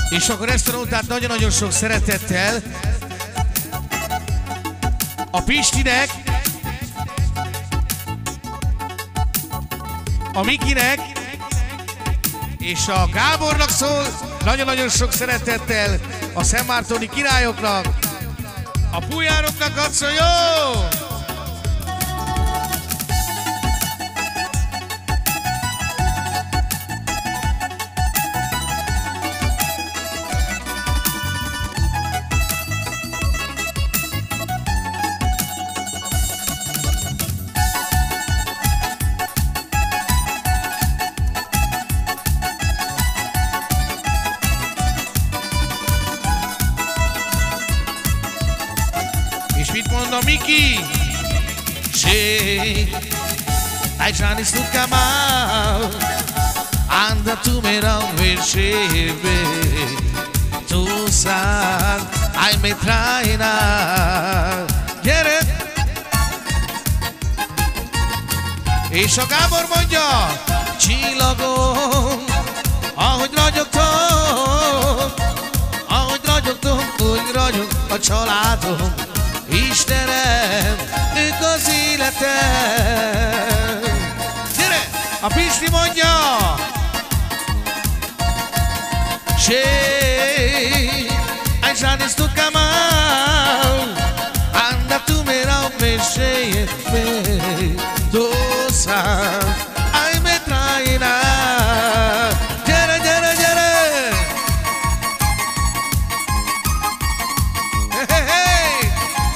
És akkor ezt a nótát nagyon-nagyon sok szeretettel a Pistinek, a Mikinek és a Gábornak szól, nagyon-nagyon sok szeretettel a szentmártoni királyoknak, a pujároknak adszol, jó! Miki, she, I try to come out, and the two men will shave too sad. I may try now, get it? És a Gábor mondja, csillagom, ahogy ragyogtok, úgy ragyog a családom. Istenem, ők az életem. Gyere! A Pisti mondja! Say, I shall is to come out, and up to me now me say it, those I may try now. Gyere, gyere, gyere! Hey, hey, hey!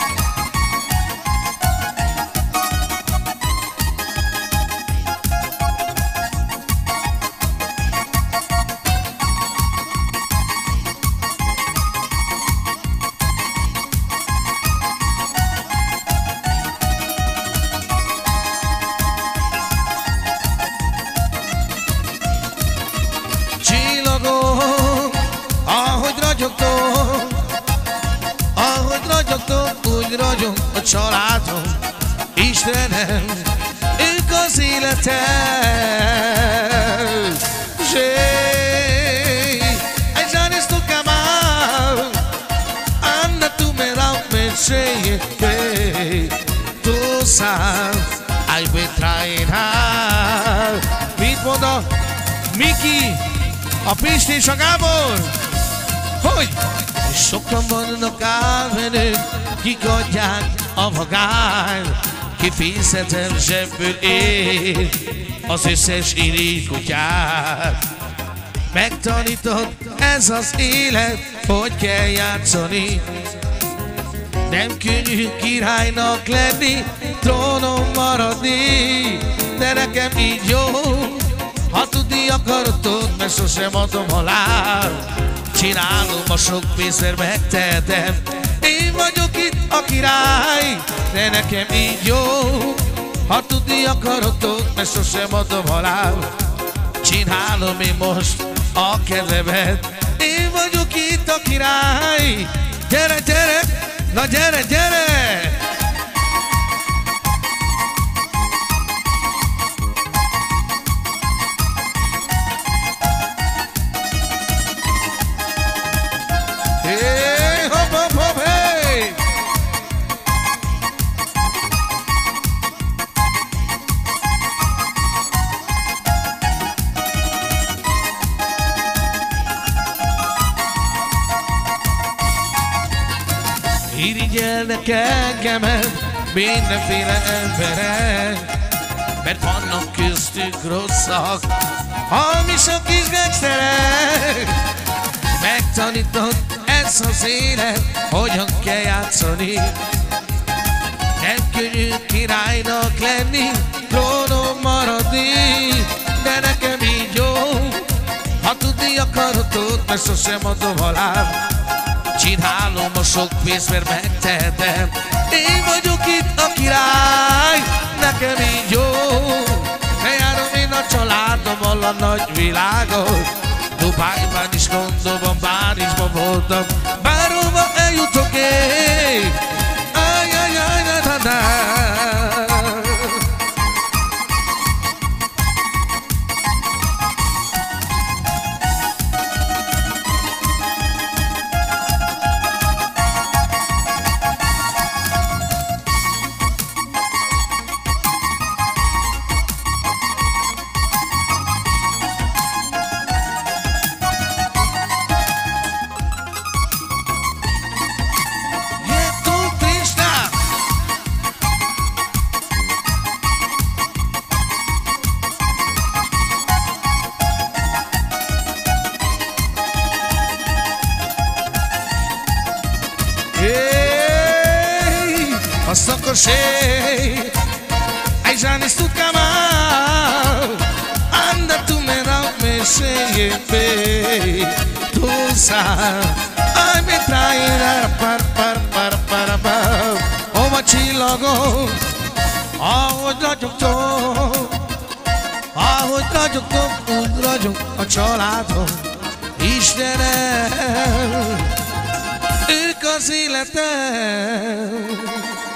Úgy ragyog a családom, Istenem, ők az életem. Say, I just to come out, and to me out me say it, to sad, I will try hard. Mit mond a Miki, a Pisti és a Gábor? Hogy? És sokan vannak álmenők, kik adják a vagány, kifizetem zsebből él az összes irigy kutyát. Megtanított ez az élet, hogy kell játszani. Nem könnyű királynak lenni, trónon maradni, de nekem így jó, ha tudni akarod, mert sosem adom halál. Csinálom a sok pénzért megtehetem, én vagyok itt a király, de nekem így jó, ha tudni akarod, mert sosem adom halál. Csinálom én most a kedvemet, én vagyok itt a király. Gyere, gyere, na gyere, gyere! Hey, hop, hop, hop, hey! Irigyelnek engemet mindenféle emberek, mert vannak köztük rosszak, hamisok kis gangsterek. Megtanított ez az élet, hogyan kell játszani. Nem könnyű királynak lenni, trónon maradni, de nekem így jó, ha tudni akarod, mert sosem adom halál. Csinálom a sok pénzt, mert megtehetem, én vagyok itt a király, nekem így jó. Bejárom én a családommal a nagy világot, Dubájban is, Londonban, Párizsban voltam, bárhova eljutok én. Ajajaj, na, na, na. ricochet. Ai já nem estou mal. Anda tu me rau me cheie pe. Tu sabes. Ai me trairá par. O machilogo. Ahogy ragyogtok. Ahogy ragyogtok, úgy ragyog a családom. Istenem, ők az életem.